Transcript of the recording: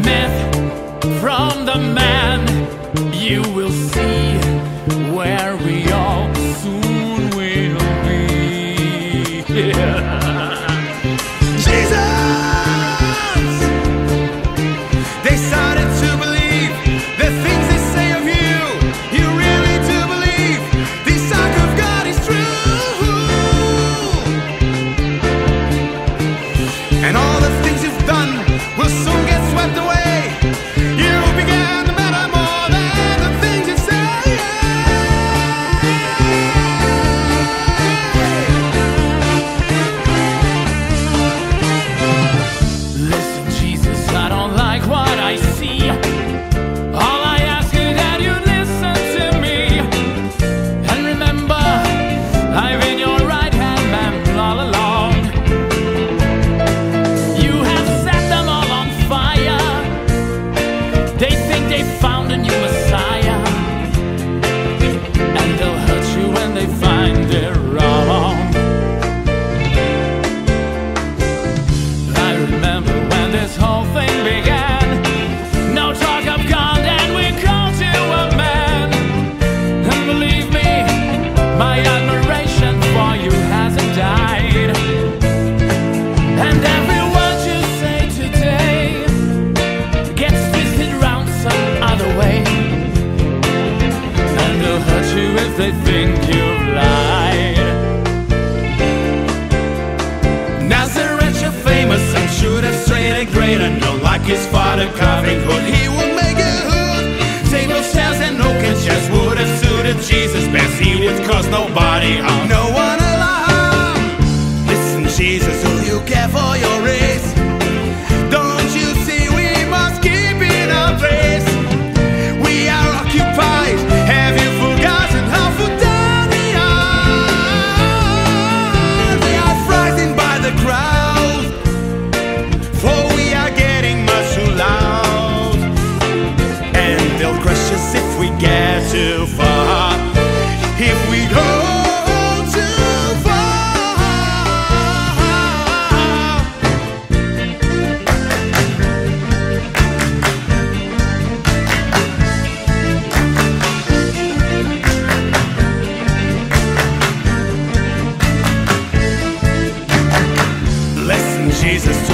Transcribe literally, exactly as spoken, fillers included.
myth from the man, you will see where we all soon will be. Yeah. Jesus! They started to believe the things they say of you. You really do believe this talk of God is true. And all the things you've done will soon get swept away. You began to matter more than the things you say. Listen, Jesus, I don't like what I see. All I ask is that you listen to me. And remember, I've been your right hand man all along. You have set them all on fire. They think they found a new Messiah, and they'll hurt you when they find it wrong. I remember when this whole thing began. No talk of God, and we called you a man. And believe me, my admiration for you hasn't died. And every word you say today gets twisted round some other way, and they'll hurt you if they think you've lied. Nazareth, you're famous and should have straight and great, and don't like his father carving hood. He will make a hood. Table chairs and oak and chairs would have suited Jesus best. He would cause nobody harm, no one alarm. Listen, Jesus, do you care for your race? Don't you see we must keep in our place? We are occupied. Have you forgotten how far down we are? We are frightened by the crowd, for we are getting much too loud. And they'll crush us if we get too far. If we go too far. Listen, Jesus,